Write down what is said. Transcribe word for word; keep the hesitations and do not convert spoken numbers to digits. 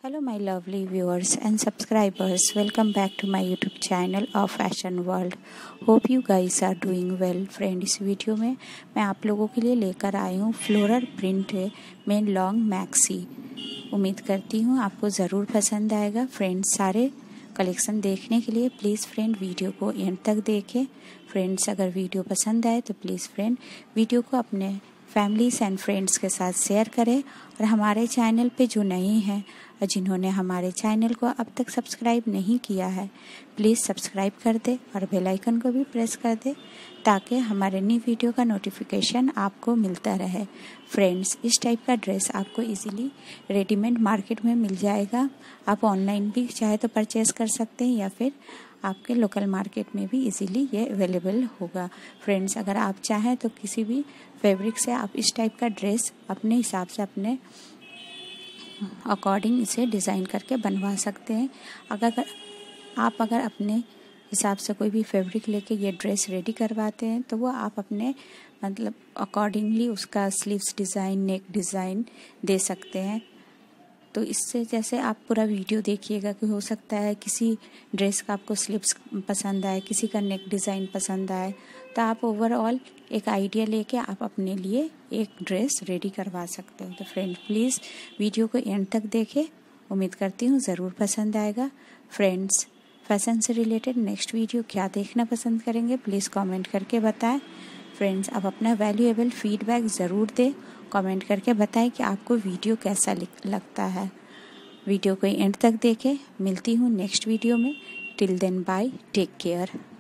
Hello my lovely viewers and subscribers, welcome back to my YouTube channel of Fashion World. Hope you guys are doing well. Friend, इस video में मैं आप लोगों के लिए लेकर आई हूँ फ्लोरल प्रिंट में लॉन्ग मैक्सी। उम्मीद करती हूँ आपको ज़रूर पसंद आएगा। फ्रेंड्स, सारे कलेक्शन देखने के लिए प्लीज़ फ्रेंड वीडियो को एंड तक देखें। फ्रेंड्स, अगर वीडियो पसंद आए तो प्लीज़ फ्रेंड वीडियो को अपने फैमिलीज़ एंड फ्रेंड्स के साथ शेयर करें। और हमारे चैनल पे जो नए हैं और जिन्होंने हमारे चैनल को अब तक सब्सक्राइब नहीं किया है, प्लीज़ सब्सक्राइब कर दे और बेल आइकन को भी प्रेस कर दे ताकि हमारे न्यू वीडियो का नोटिफिकेशन आपको मिलता रहे। फ्रेंड्स, इस टाइप का ड्रेस आपको इजीली रेडीमेड मार्केट में मिल जाएगा। आप ऑनलाइन भी चाहे तो परचेज़ कर सकते हैं या फिर आपके लोकल मार्केट में भी इजीली ये अवेलेबल होगा। फ्रेंड्स, अगर आप चाहें तो किसी भी फैब्रिक से आप इस टाइप का ड्रेस अपने हिसाब से अपने अकॉर्डिंग इसे डिज़ाइन करके बनवा सकते हैं। अगर आप अगर अपने हिसाब से कोई भी फैब्रिक लेके ये ड्रेस रेडी करवाते हैं तो वो आप अपने मतलब अकॉर्डिंगली उसका स्लीव्स डिज़ाइन, नेक डिज़ाइन दे सकते हैं। तो इससे जैसे आप पूरा वीडियो देखिएगा कि हो सकता है किसी ड्रेस का आपको स्लीव्स पसंद आए, किसी का नेक डिज़ाइन पसंद आए, तो आप ओवरऑल एक आइडिया लेके आप अपने लिए एक ड्रेस रेडी करवा सकते हो। तो फ्रेंड, प्लीज़ वीडियो को एंड तक देखें। उम्मीद करती हूँ ज़रूर पसंद आएगा। फ्रेंड्स, फैशन से रिलेटेड नेक्स्ट वीडियो क्या देखना पसंद करेंगे प्लीज़ कमेंट करके बताएं। फ्रेंड्स, आप अपना वैल्यूएबल फीडबैक ज़रूर दें। कमेंट करके बताएं कि आपको वीडियो कैसा लगता है। वीडियो को एंड तक देखें। मिलती हूँ नेक्स्ट वीडियो में। Till then bye, take care.